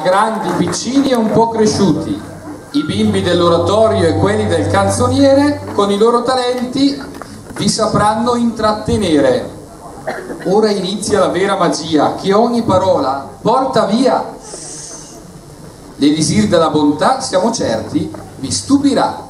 grandi, piccini e un po' cresciuti, i bimbi dell'oratorio e quelli del canzoniere, con i loro talenti vi sapranno intrattenere. Ora inizia la vera magia, che ogni parola porta via. L'elisir della bontà, siamo certi, vi stupirà.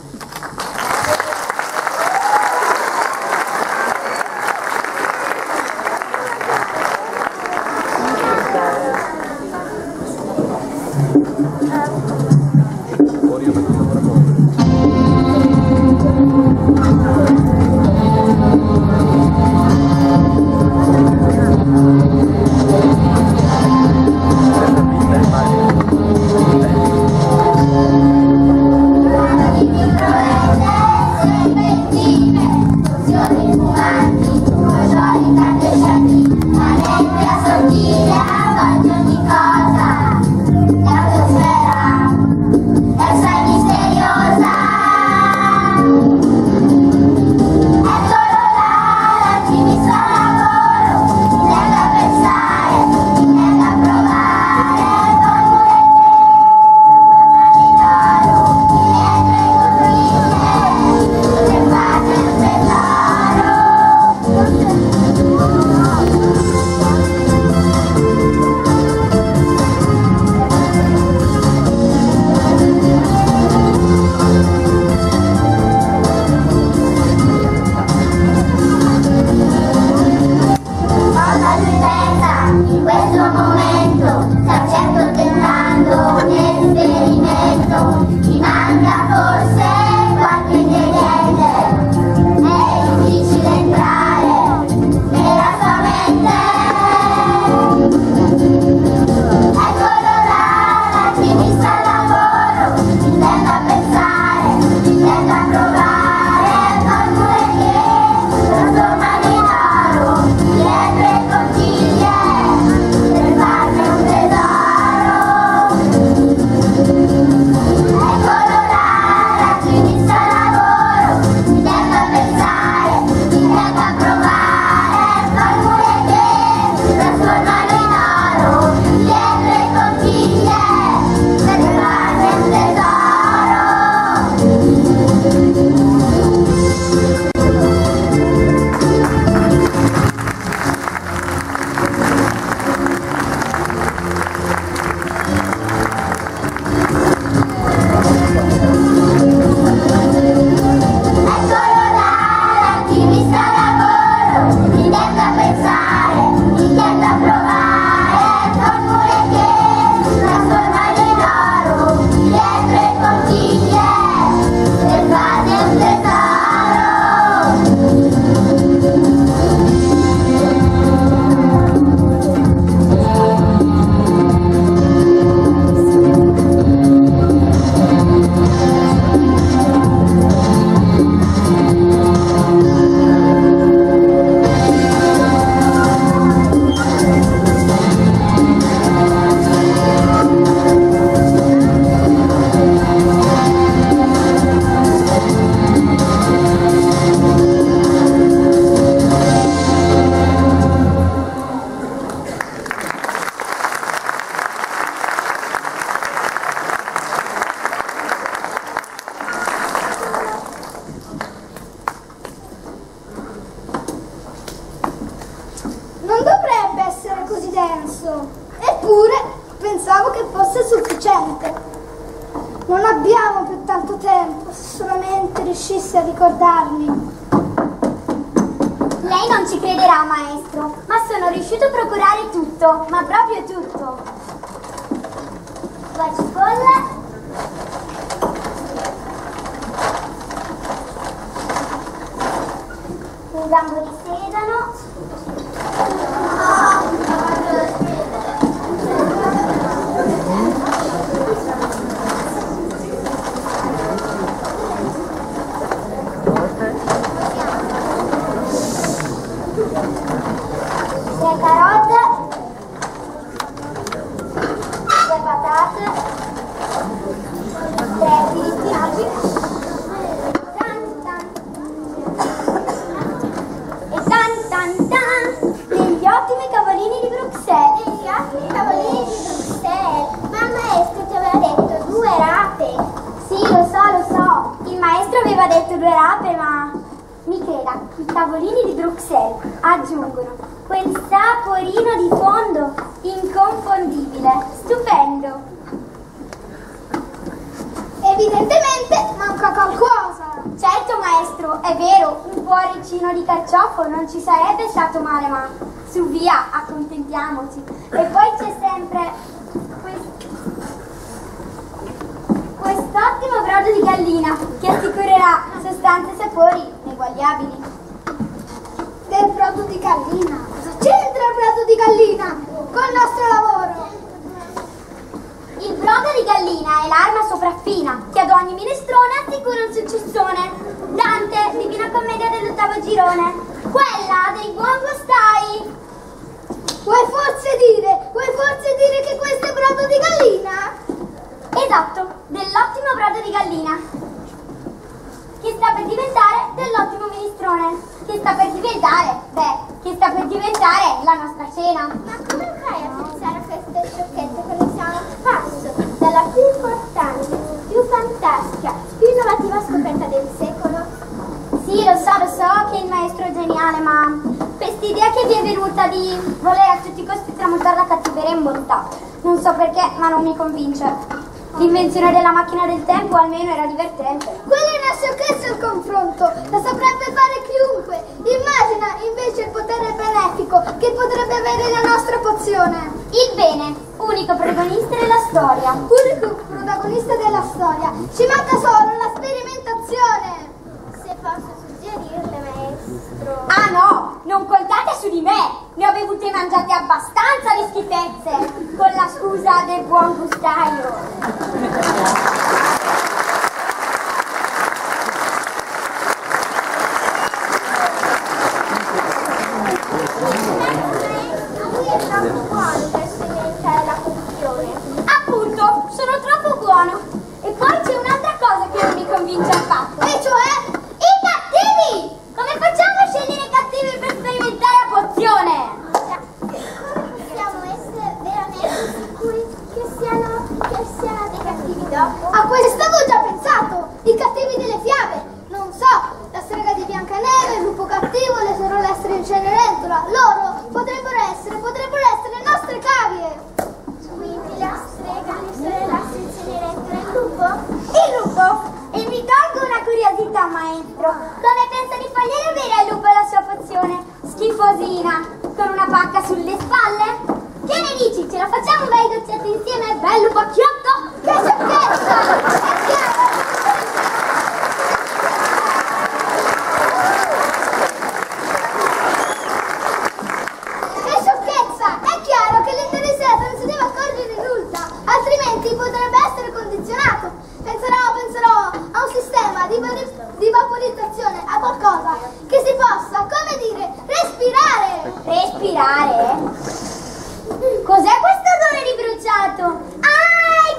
Eppure pensavo che fosse sufficiente. Non abbiamo più tanto tempo, se solamente riuscissi a ricordarmi. Lei non ci crederà, maestro, ma sono riuscito a procurare tutto, ma proprio tutto. La cipolla, un gambo di sedano, tre carote, due patate, tre filippinati e degli ottimi cavolini di Bruxelles. rape, ma mi creda, i tavolini di Bruxelles aggiungono quel saporino di fondo inconfondibile, stupendo. Evidentemente manca qualcosa. Certo maestro, è vero, un cuoricino di carciofo non ci sarebbe stato male, ma su via, accontentiamoci. E poi c'è sempre quest'ottimo brodo di gallina che assicurerà sostanze e sapori ineguagliabili. Del brodo di gallina? Cosa c'entra il brodo di gallina col nostro lavoro? Il brodo di gallina è l'arma sopraffina che ad ogni minestrone assicura un successone. Dante, Divina Commedia dell'8° girone, quella dei buon gustai. Vuoi forse dire che questo è brodo di gallina? Esatto, dell'ottimo brodo di gallina, che sta per diventare dell'ottimo minestrone, che sta per diventare la nostra cena. Ma come fai a pensare a queste sciocchezze che noi siamo passo dalla più importante, più fantastica, più innovativa scoperta del secolo? Sì, lo so che il maestro è geniale, ma quest'idea che vi è venuta di voler a tutti i costi tramontare la cattiveria in bontà, non so perché, ma non mi convince. L'invenzione della macchina del tempo almeno era divertente. Quella è una sciocchezza al confronto, la saprebbe fare chiunque. Immagina invece il potere benefico che potrebbe avere la nostra pozione. Il bene, unico protagonista della storia. Unico protagonista della storia. Ci manca solo la sperimentazione. Se posso suggerirle, maestro. Ah no, non contate su di me. Ne ho bevute e mangiate abbastanza le schifezze, con la scusa del buon gustaio. Lui è troppo buono per sperimentare la funzione. Appunto, sono troppo buono. E poi c'è un'altra cosa che non mi convince affatto. E cioè? I cattivi! Come facciamo a scegliere i cattivi per sperimentare la pozione? Possiamo essere veramente sicuri che siano dei cattivi dopo? A questo avevo già pensato! I cattivi delle fiabe! Non so, la strega di Biancaneve, il lupo cattivo, le sorellestre in Cenerentola. Loro potrebbero essere le nostre cavie! Quindi la strega, le sorellestre in Cenerentola e il lupo? Il lupo? E mi tolgo una curiosità, maestro. Come pensa di fargliele bere al lupo la sua pozione? Schifosina, con una pacca sulle spalle? Che ne dici? Ce la facciamo un bel goccetto insieme, bello pacchiotto? Che sciocchezza! È chiaro! Che sciocchezza! È chiaro che l'interessato non si deve accorgere di nulla, altrimenti potrebbe essere condizionato. Penserò a un sistema di vaporizzazione, a qualcosa che si possa, come dire, respirare. Respirare? Cos'è questo odore di bruciato? Ah,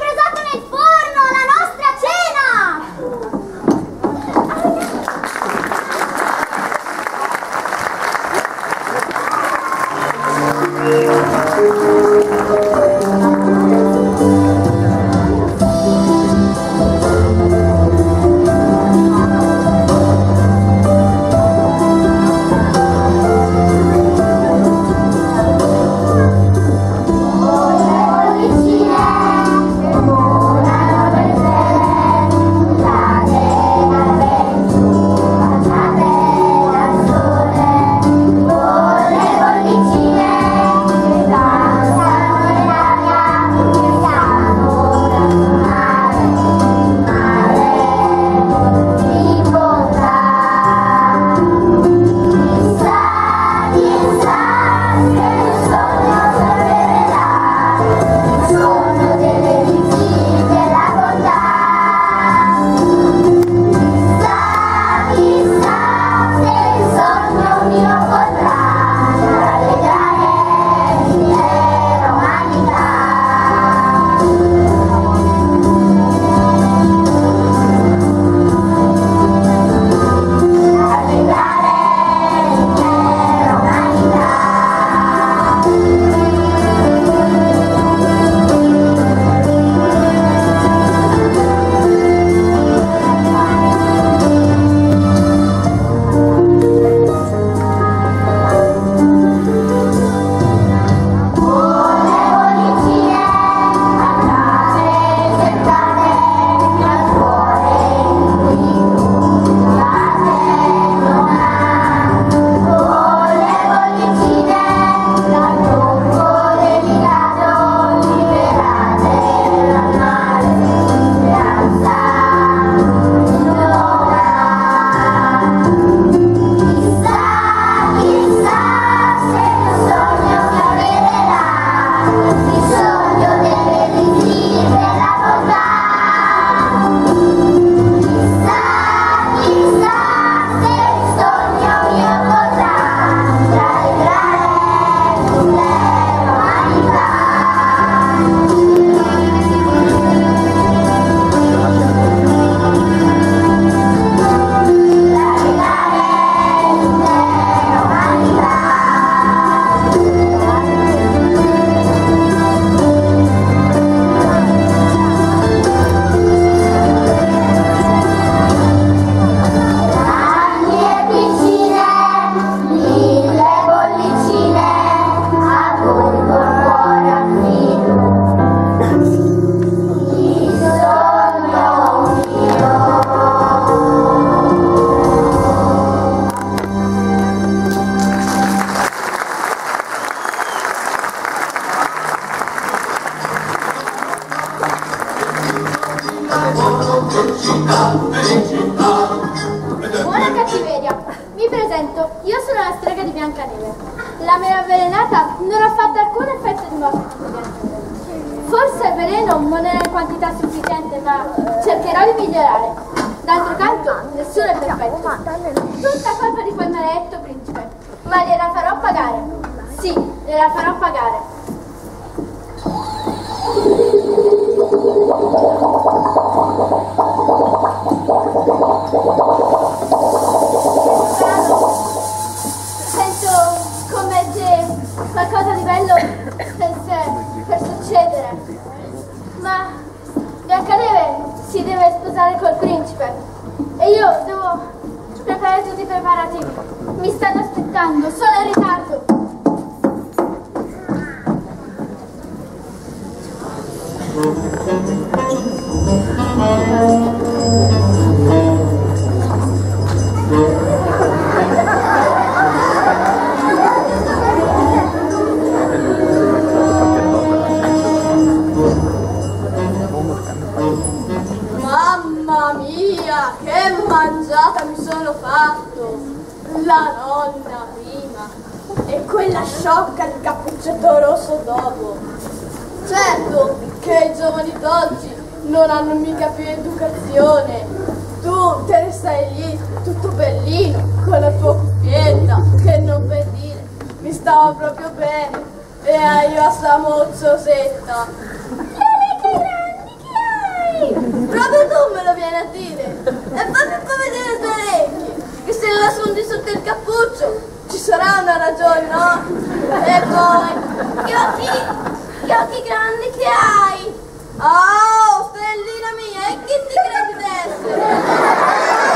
Buona cattiveria, mi presento, io sono la strega di Biancaneve. La mela avvelenata non ha fatto alcun effetto di morte su Biancaneve. Forse il veleno non è in quantità sufficiente, ma cercherò di migliorare. D'altro canto, nessuno è perfetto. Tutta colpa di quel maledetto principe. Ma gliela farò pagare. Sì, gliela farò pagare. Sento come se qualcosa di bello stesse per succedere. Ma Biancaneve si deve sposare col principe e io devo preparare tutti i preparativi. Mi stanno aspettando, sono in ritardo. Mamma mia, che mangiata mi sono fatto! La nonna prima e quella sciocca di cappuccetto rosso dopo. Certo che i giovani d'oggi non hanno mica più educazione. Tu te ne stai lì, tutto bellino, con la tua cuffietta, che non per dire, mi stava proprio bene. E io a sta mozzosetta. Proprio tu me lo vieni a dire. E fammi un po' vedere i tuoi orecchi, che se la nascondi sotto il cappuccio ci sarà una ragione, no? E poi, gli occhi grandi che hai. Oh, stellina mia, e chi ti credi d'essere?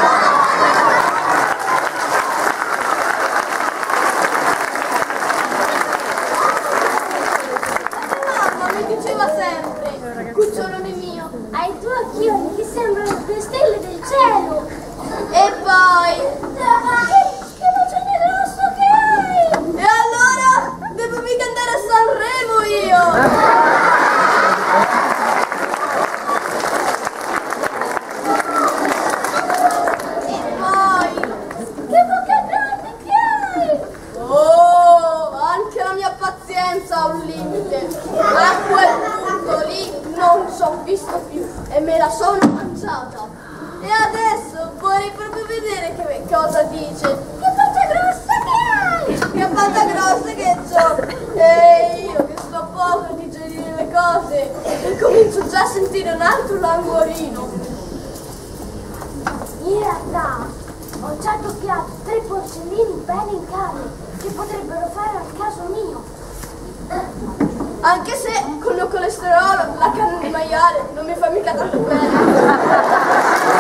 Diceva sempre, cucciolone mio, hai due occhioni che sembrano due stelle del cielo. E poi, che bacione grosso che hai! E allora, devo mica andare a Sanremo io! E poi, che bocca grande che hai! Oh, anche la mia pazienza ha un limite. A quel punto lì non ci ho visto più e me la sono mangiata. E adesso vorrei proprio vedere che cosa dice. Che pancia grossa che hai! Che pancia grossa che c'ho! E io che sto poco a digerire le cose e comincio già a sentire un altro languorino. In realtà ho già doppiato 3 porcellini bene in carne che potrebbero fare al caso mio. Anche se con il mio colesterolo la carne di maiale non mi fa mica tanto bene.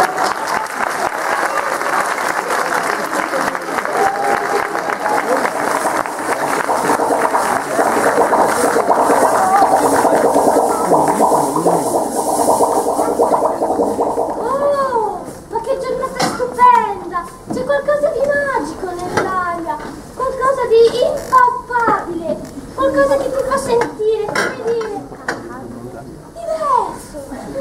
Oh, ma che giornata stupenda! C'è qualcosa di magico nell'aria, qualcosa di impalpabile, qualcosa che ti fa sentire, come dire, diverso.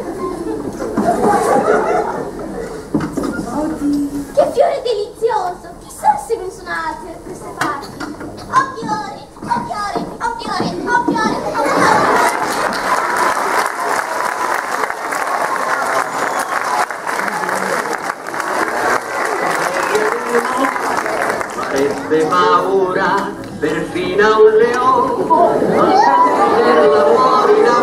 Che fiore delizioso! Chissà se ne sono altri da queste parti. Oh fiori, oh fiori, oh fiori, oh fiori, oh fiori! Farebbe paura perfino a un leone, la fuori da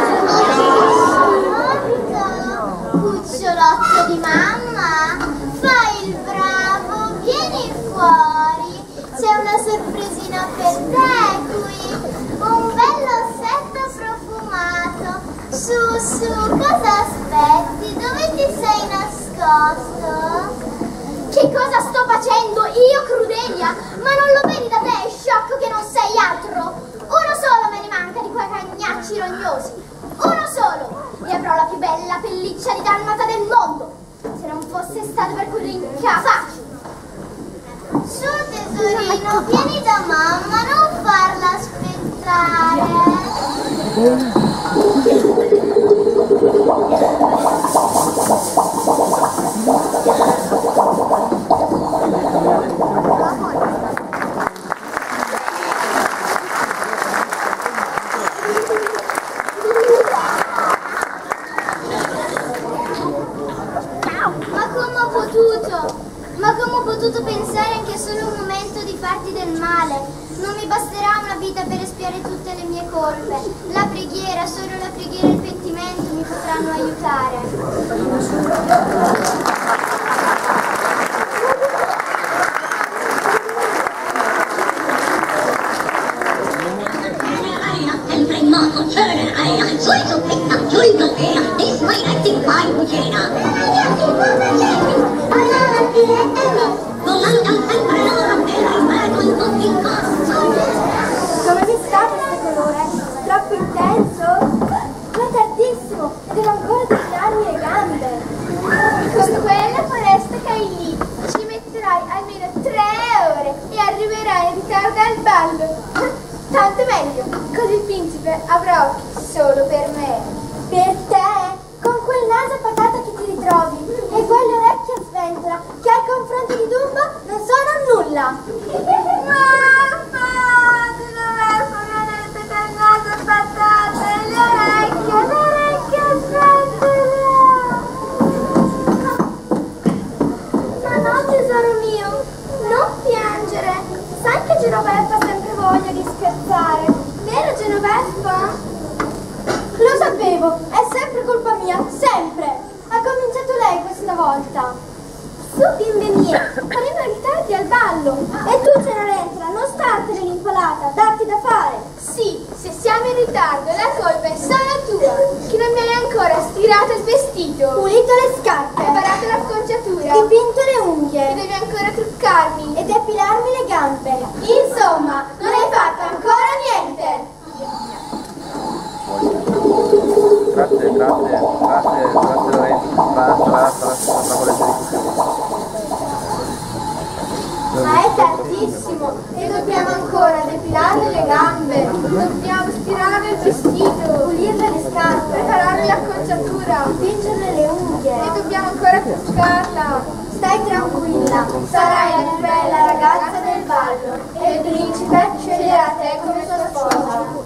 Cucciolotto di mamma, fai il bravo, vieni fuori, c'è una sorpresina per te qui, un bello ossetto profumato. Su, cosa aspetti? Dove ti sei nascosto? Che cosa sto facendo io, Crudelia? Ma non lo vedi da te, sciocco, che non sei altro? Uno solo me ne manca di quei cagnacci rognosi. Uno solo! E avrò la più bella pelliccia di dalmata del mondo. Se non fosse stato per quel rincasaccio. Su, tesorino, vieni da mamma, non farla aspettare. potuto pensare anche solo un momento di farti del male. Non mi basterà una vita per espiare tutte le mie colpe. La preghiera, solo la preghiera e il pentimento mi potranno aiutare. Come mi sta questo colore? Troppo intenso? Ma tardissimo e devo ancora definarmi le gambe. Con quella foresta che hai lì ci metterai almeno 3 ore e arriverai in ritardo al ballo. Tanto meglio, così il principe avrà occhi solo per me. Per te? Con quel naso patato che ti ritrovi e quelle orecchie a sventola che al confronto di Dumbo non sono nulla. Mamma, tu dovresti vedere quel naso patato e le orecchie a sventola. Ma no, tesoro mio, non piangere. Sai che Genoveffa ha sempre voglia di scherzare, vero Genoveffa? Lo sapevo, è sempre colpa mia, sempre. Ha cominciato lei questa volta. Su bimbe mie, faremo ritardi al ballo. E tu, Cenerentola, non startene l'impalata, darti da fare. Sì, se siamo in ritardo la colpa è solo tua, che non mi hai ancora stirato il vestito, Pulito le scarpe, preparato l'acconciatura, dipinto le e unghie devi ancora truccarmi. ed epilarmi le gambe. Insomma, non hai fatto ancora niente. Grazie Lorenzo, Ma è tardissimo e dobbiamo ancora depilare le gambe, dobbiamo stirare il vestito, Pulirle le scarpe, preparare l'acconciatura dipingerle le unghie. e dobbiamo ancora truccarla. Stai tranquilla, sarai la più bella ragazza del ballo e il principe sceglierà te come sua sposa.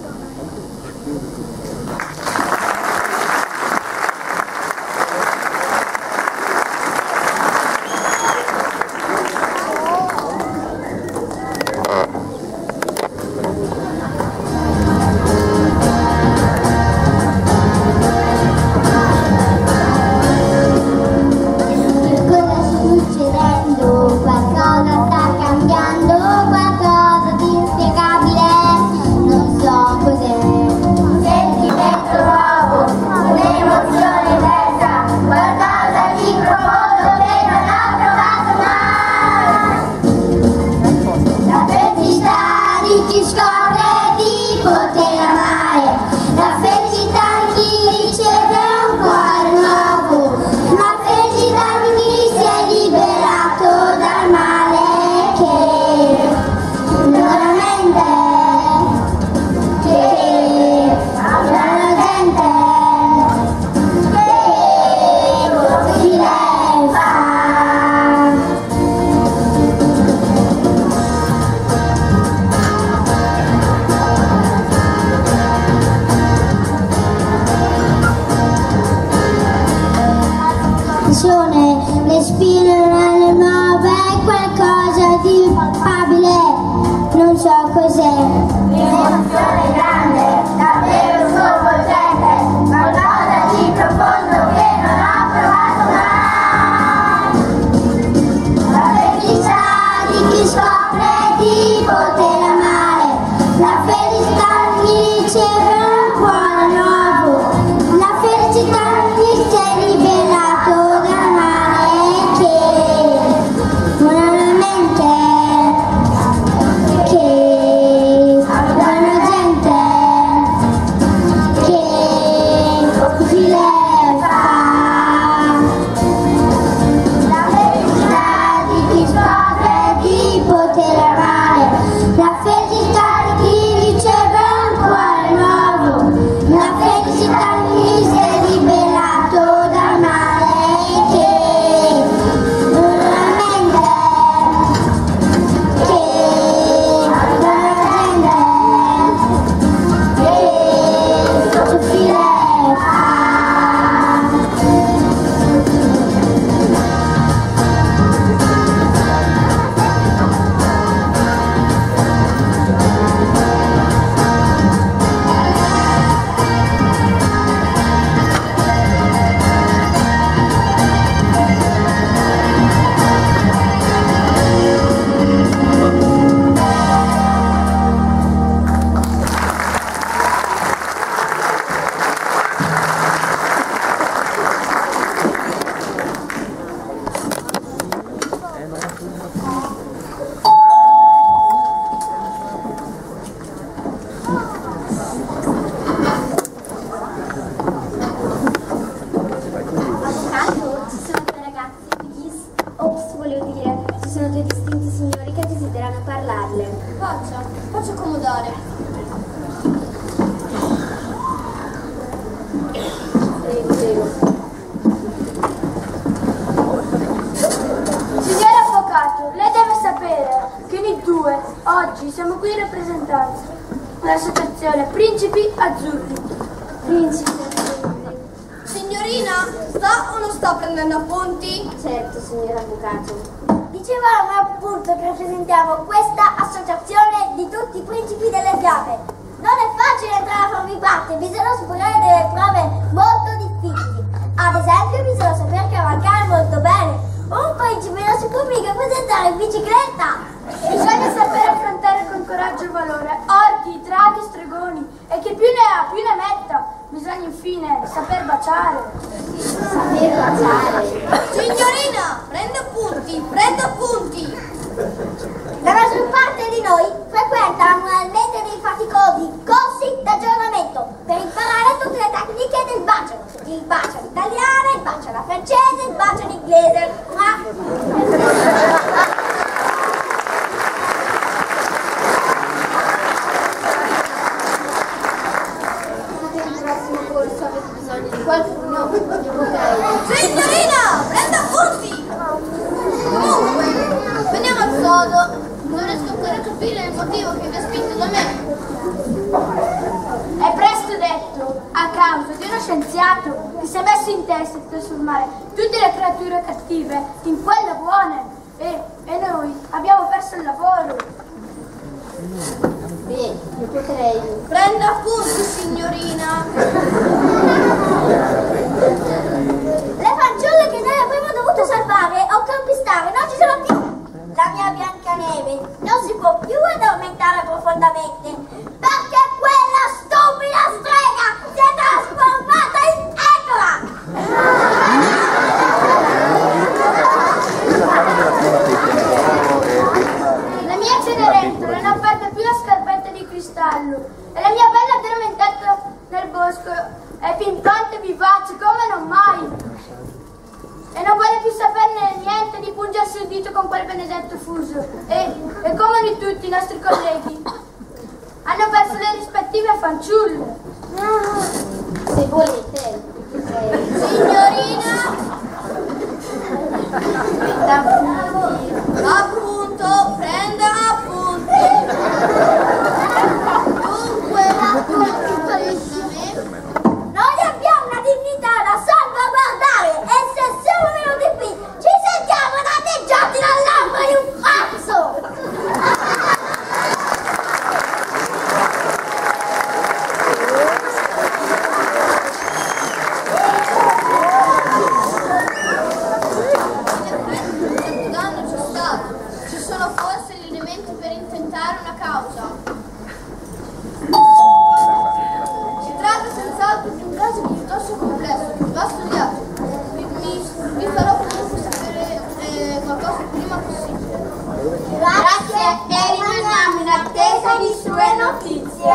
Qualcosa sta cambiando, qualcosa di inspiegabile. Signor Avvocato, lei deve sapere che noi due oggi siamo qui in rappresentanza dell'associazione Principi Azzurri. Principi Azzurri. Signorina, sta o non sta prendendo appunti? Certo, signor Avvocato. Dicevamo appunto che rappresentiamo questa associazione di tutti i principi delle fiabe. Non è facile entrare a farvi parte, bisogna superare delle prove molto difficili. Ad esempio bisogna saper cavalcare molto bene. Un principe non si può mica presentare in bicicletta. Bisogna sapere affrontare con coraggio e valore orchi, draghi, stregoni e chi più ne ha più ne metta. Bisogna infine saper baciare. Saper baciare. Signorina, prenda appunti, prenda appunti. La maggior parte di noi frequenta annualmente dei faticosi corsi d'aggiornamento per imparare tutte le tecniche del bacio. Il bacio all'italiana, il bacio alla francese, il bacio all'inglese. Signorina, prenda appunti. Comunque, veniamo al sodo. Non riesco ancora a capire il motivo che vi ha spinto da me. È presto detto, a causa di uno scienziato che si è messo in testa di trasformare tutte le creature cattive in quelle buone e noi abbiamo perso il lavoro. Beh, io potrei. Prenda appunti, signorina. Le fanciulle che noi avremmo dovuto salvare o calpestare non ci sono più. La mia Biancaneve non si può più addormentare profondamente perché quella stupida strega si è trasformata in ecola. La mia Cenerentola non perde più la scarpetta di cristallo e la mia bella addormentata nel bosco è pimpante e vivace come non mai. E non vuole più saperne niente di pungersi il dito con quel benedetto fuso. E come di tutti i nostri colleghi, hanno perso le rispettive fanciulle. Se volete. Signorina. Appunto, prenda appunti. Dunque, Noi abbiamo una dignità da salvaguardare e se siamo venuti qui ci sentiamo danneggiati dall'alma di un pazzo! il danno c'è stato. Ci sono forse gli elementi per intentare una causa. Si tratta senz'altro di un caso piuttosto complesso, che va studiato. Vi farò comunque sapere qualcosa il prima possibile. Grazie e rimaniamo in attesa di sue notizie.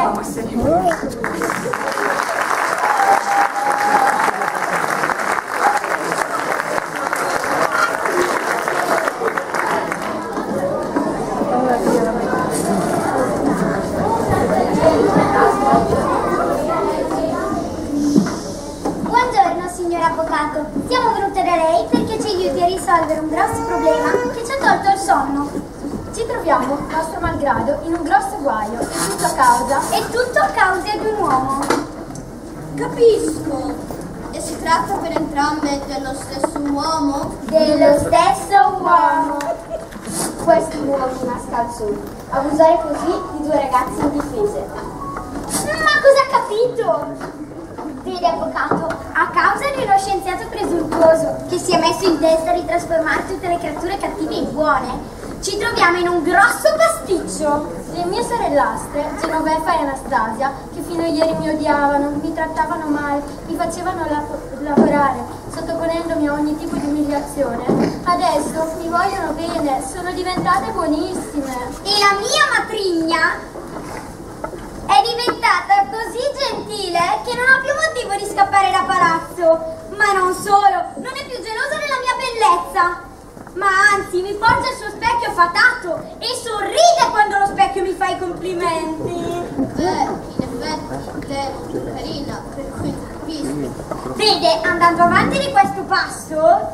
Buongiorno signor Avvocato, siamo venute da lei perché ci aiuti a risolvere un grosso problema che ci ha tolto il sonno. Ci troviamo, nostro malgrado, in un grosso guaio e tutto a causa di un uomo. Capisco. E si tratta per entrambe dello stesso uomo? Dello stesso uomo. Questo uomo mascalzone. Abusare così di due ragazze indifese. Ma cosa ha capito? Vede, avvocato, a causa di uno scienziato presuntuoso che si è messo in testa di trasformare tutte le creature cattive in buone, ci troviamo in un grosso pasticcio. le mie sorellastre, Genoveffa e Anastasia, che fino a ieri mi odiavano, mi trattavano male, mi facevano lavorare, sottoponendomi a ogni tipo di umiliazione, adesso mi vogliono bene, sono diventate buonissime. E la mia matrigna è diventata così gentile che non ho più motivo di scappare da palazzo. Ma non solo, non è più gelosa della mia bellezza, ma anzi mi porge il suo specchio fatato e sorride quando lo specchio mi fa i complimenti. In effetti, te, carina, per cui fischi. Vede, andando avanti di questo passo,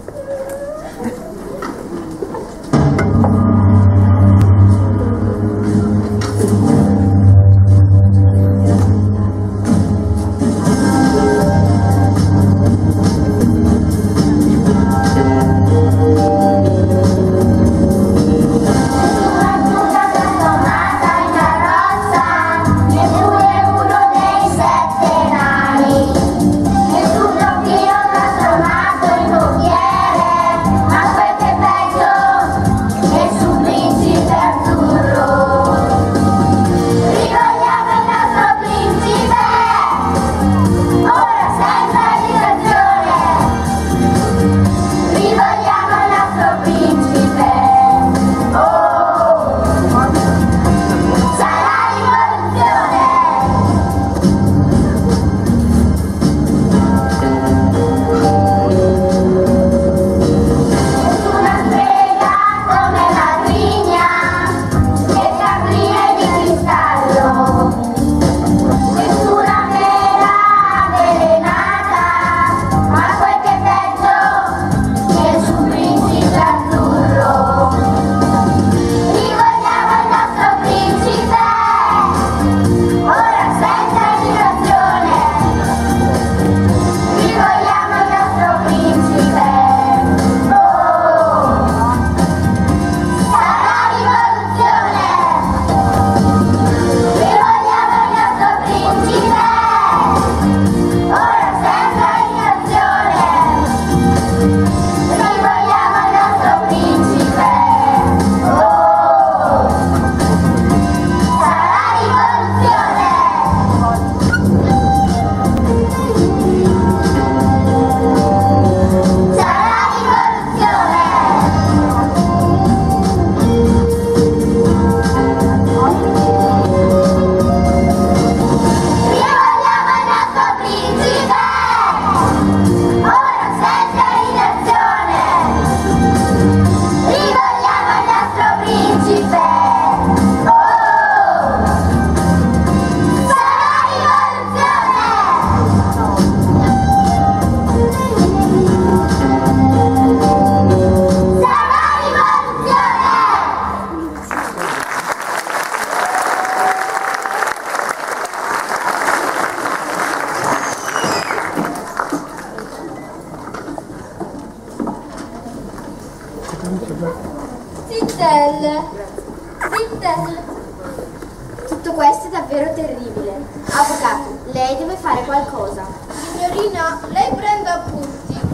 Tutto questo è davvero terribile. Avvocato, lei deve fare qualcosa. Signorina, lei prenda appunti. Il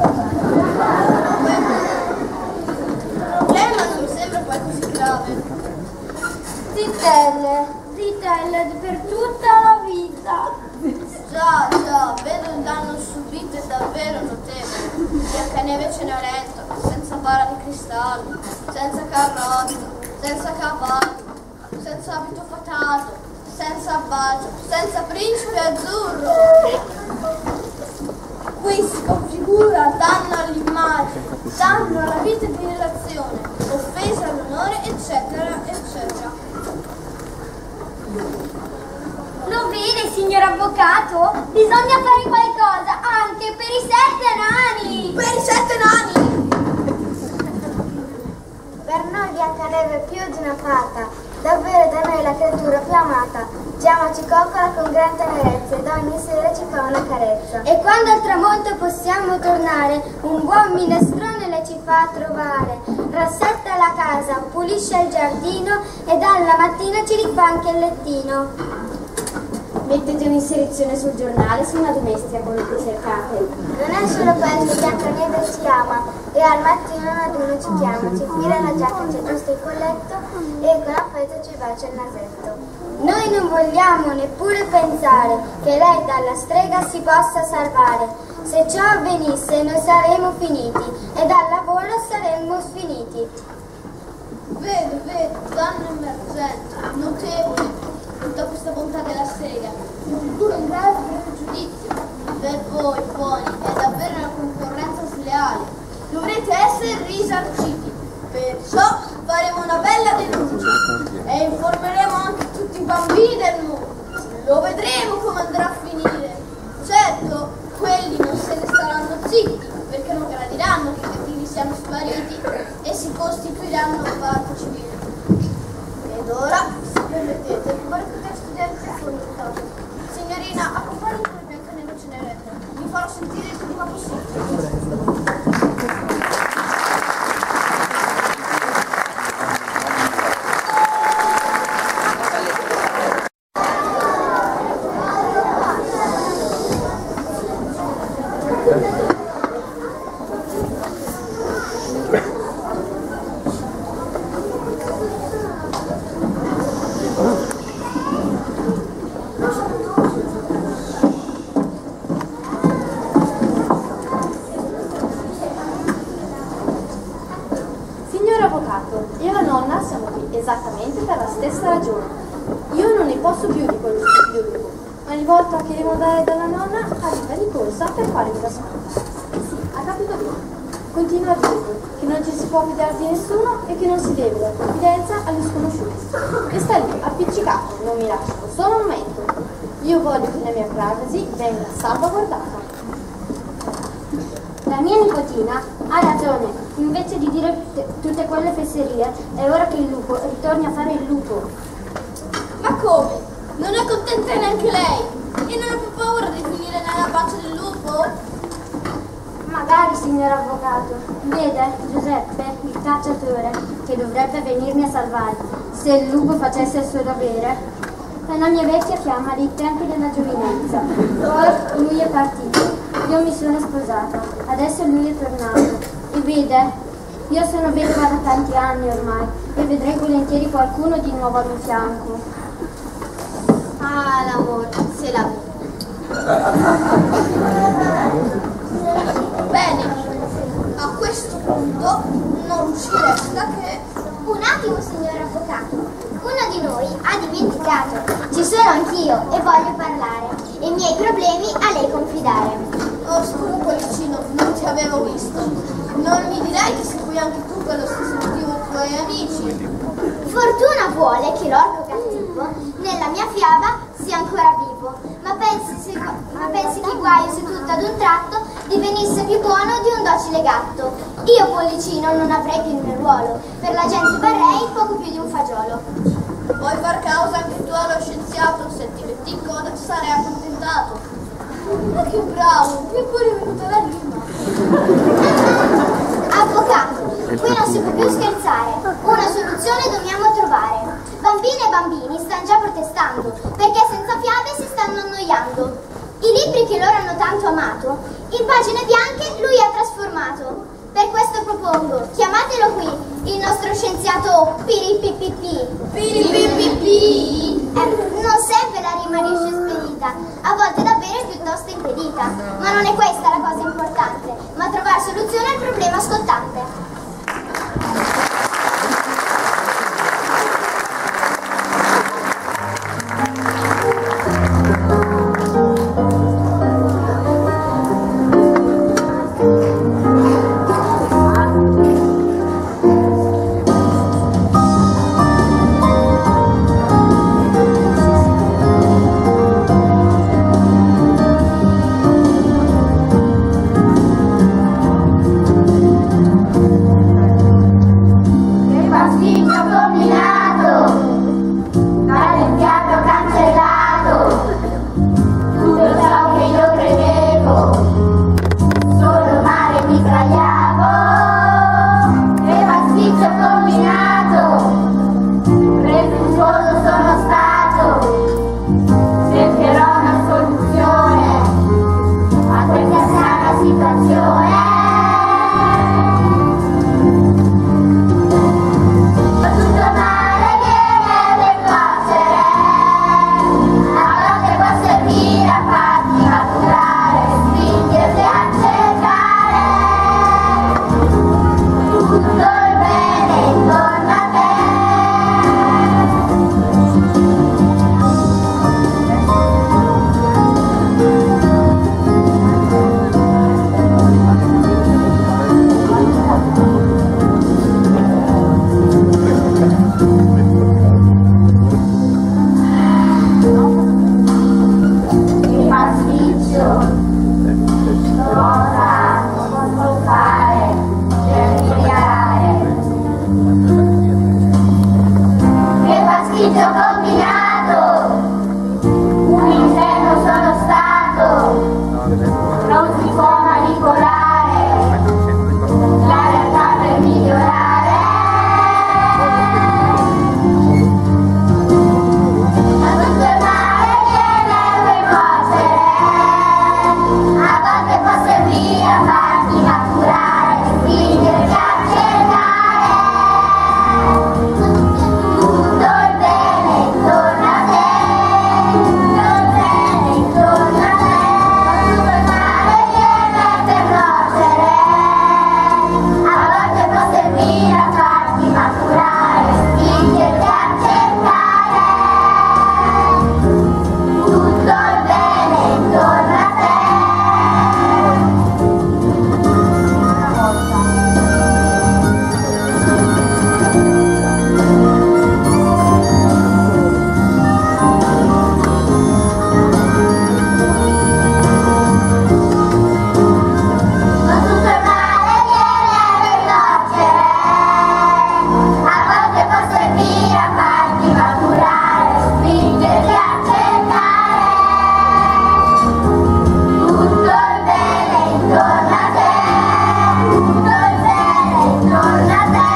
problema non mi sembra poi così grave. Zitelle, per tutta la vita. Già, vedo il danno subito è davvero notevole. Biancaneve Cenerentola, senza bara di cristallo, senza carrozza, senza cavallo, senza abito fatato, senza bacio, senza principe azzurro. Qui si configura danno all'immagine, danno alla vita di relazione, offesa all'onore, eccetera, eccetera. Lo vede, signor avvocato? Bisogna fare qualcosa anche per i 7 nani! Per i 7 nani! Per noi Biancaneve è più di una fata, davvero da noi la creatura più amata. Giama ci coccola con gran tenerezza ed ogni sera ci fa una carezza. E quando al tramonto possiamo tornare, un buon minestrone le ci fa trovare. Rassetta la casa, pulisce il giardino e dalla mattina ci rifà anche il lettino. Mettete un'inserzione sul giornale su una domestica come vi cercate. Non è solo questo, Biancaneve ci ama e al mattino ad uno ci chiama, ci fila la giacca, ci aggiusta il colletto e con affetto ci bacia il nasetto. Noi non vogliamo neppure pensare che lei dalla strega si possa salvare. Se ciò avvenisse noi saremo finiti e dal lavoro saremmo sfiniti. Vedo, danno emergente, notevole. Tutta questa bontà della strega, un duro e grave pregiudizio. Per voi, buoni, è davvero una concorrenza sleale. Dovrete essere risarciti. Perciò faremo una bella denuncia e informeremo anche tutti i bambini del mondo. Lo vedremo come andrà a finire. Certo, zitti, perché non gradiranno che i cattivi siano spariti e si costituiranno parte civile. Ed ora, se permettete, vorrei poter studiare il fondo. Signorina, accompagnami con Biancaneve e Cenerentola. Mi farò sentire il prima possibile. Signor avvocato, io e la nonna siamo qui esattamente per la stessa ragione. Io non ne posso più di quello stupido lupo. Ogni volta che devo andare dalla nonna arriva di corsa per farmi da scuola. Sì, ha capito bene. Continua a dire che non ci si può fidare di nessuno e che non si deve dare confidenza agli sconosciuti. E sta lì, appiccicato, non mi lascia solo un momento. Io voglio che la mia privacy venga salvaguardata. La mia nipotina ha ragione, invece di dire tutte quelle fesserie, è ora che il lupo ritorni a fare il lupo. Ma come? Non è contenta neanche lei? E non ha più paura di finire nella pancia del lupo? Magari, signor avvocato. Vede, Giuseppe, il cacciatore, che dovrebbe venirmi a salvare, se il lupo facesse il suo dovere, è la mia vecchia fiamma dei tempi della giovinezza. Poi lui è partito, io mi sono sposata, adesso lui è tornato. E vede, io sono vedova da tanti anni ormai e vedrei volentieri qualcuno di nuovo al mio fianco. Ah, l'amore, se la Bene, a questo punto non ci resta che... Un attimo, signor avvocato. Uno di noi ha dimenticato. Ci sono anch'io e voglio parlare. E i miei problemi a lei confidare. Oh, scusa Pollicino, non ti avevo visto. Non mi direi che segui anche tu per lo stesso motivo i tuoi amici. Fortuna vuole che l'orco cattivo nella mia fiaba sia ancora vivo. Ma pensi che guaio se tutto ad un tratto divenisse più buono di un docile gatto. Io Pollicino non avrei più il mio ruolo. Per la gente varrei poco più di un fagiolo. Vuoi far causa anche tu allo scienziato, se ti metti in coda ci sarei accontentato. Ma che bravo, mi è pure venuta la rima. Avvocato, qui non si può più scherzare. Una soluzione dobbiamo trovare. Bambine e bambini stanno già protestando perché senza fiabe si stanno annoiando. I libri che loro hanno tanto amato, in pagine bianche lui ha trasformato. Per questo propongo, chiamatelo qui, il nostro scienziato Piripipipì. Piripipipì. Non sempre la rima riesce spedita, a volte davvero è piuttosto impedita. Ma non è questa la cosa importante, ma trovare soluzione al problema scottante. Tutto il bene intorno farti maturare, spingerti a cercare tutto il bene intorno a te, tutto il bene intorno a te, tutto il male viene per nuocere, a volte può servire a farti maturare, spingerti a cercare tutto il bene intorno a te. Ma tutto il male viene per nuocere, a volte può servire a farti maturare, spingerti a cercare tutto il bene intorno a te, tutto il bene intorno a te.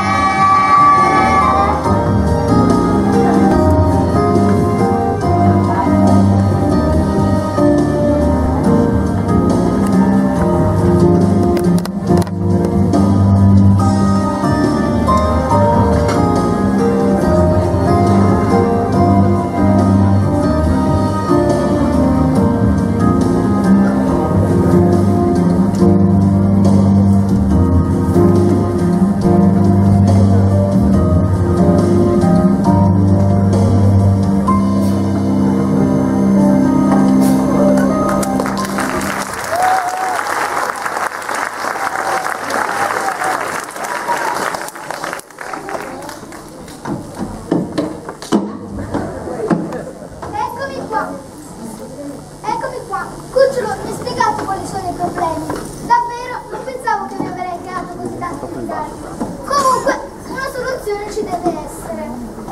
Eccomi qua. Cucciolo, mi hai spiegato quali sono i problemi. Davvero, non pensavo che mi avrei creato così tanti disagi. Comunque, una soluzione ci deve essere.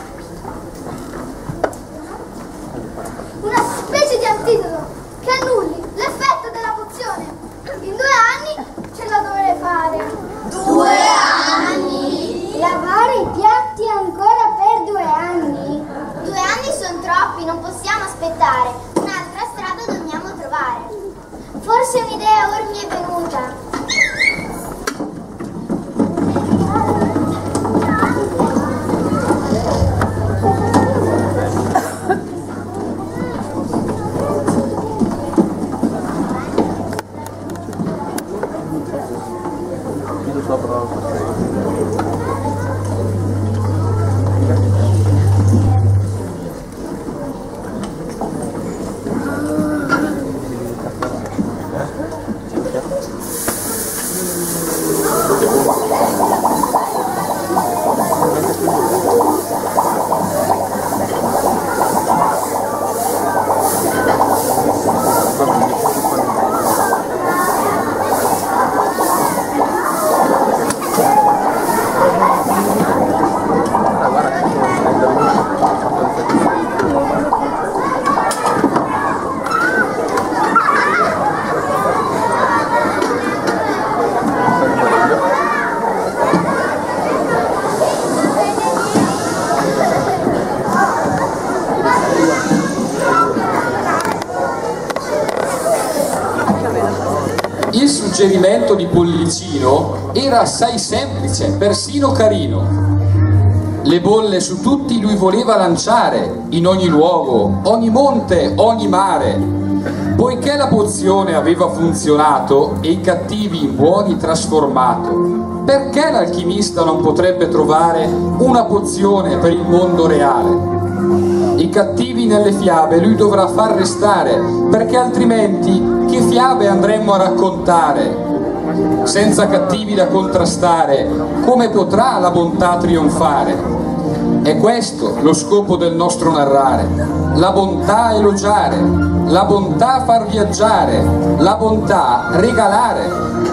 Una specie di antidoto che annulli l'effetto della pozione. In 2 anni ce la dovrei fare. 2 anni? Lavare i piatti ancora per 2 anni? 2 anni sono troppi, non possiamo aspettare. Un'altra strada dobbiamo trovare. Forse un'idea ora mi è venuta. Il suggerimento di Pollicino era assai semplice, persino carino. Le bolle su tutti lui voleva lanciare, in ogni luogo, ogni monte, ogni mare. Poiché la pozione aveva funzionato e i cattivi in buoni trasformato, perché l'alchimista non potrebbe trovare una pozione per il mondo reale? I cattivi nelle fiabe lui dovrà far restare, perché altrimenti che fiabe andremmo a raccontare? Senza cattivi da contrastare, come potrà la bontà trionfare? È questo lo scopo del nostro narrare: la bontà elogiare, la bontà far viaggiare, la bontà regalare.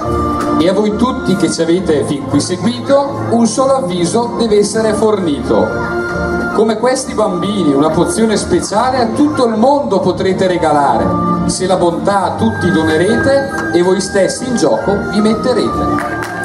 E a voi tutti che ci avete fin qui seguito, un solo avviso deve essere fornito. Come questi bambini, una pozione speciale a tutto il mondo potrete regalare, se la bontà a tutti donerete e voi stessi in gioco vi metterete.